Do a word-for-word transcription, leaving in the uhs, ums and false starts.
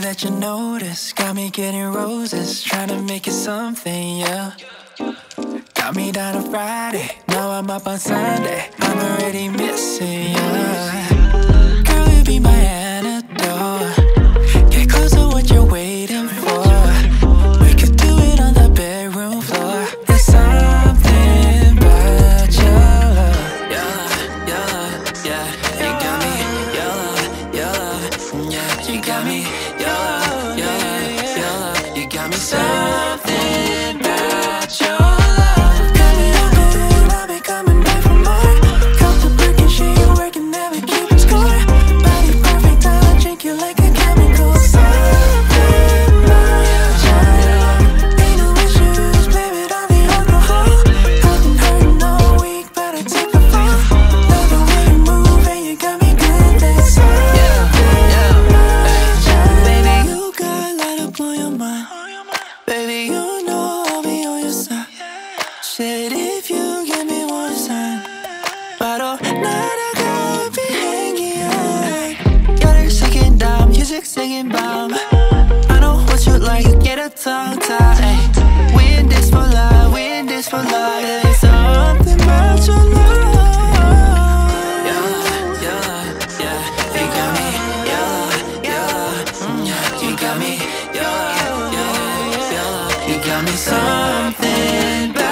that you notice. Got me getting roses, trying to make it something, yeah. Got me down on Friday, now I'm up on Sunday. I'm already missing you. Girl, you be my antidote. Get close to what you're waiting for. We could do it on the bedroom floor. There's something about your love. Your love, your love, yeah. You got me, your love, your love, yeah. You got me, your love, your love, your love. You got me something about your love. Baby, you know I'll be on your side. Said if you give me one sign, but all night I could be hanging out. You're singing down, music singing bomb. I know what you like, you get a tongue tie. We in this for love, we in this for love. There's something about your love. Your love, your love, yeah. You got me, your love, your love, mm, yeah. You got me, your love, your love. You got me something better.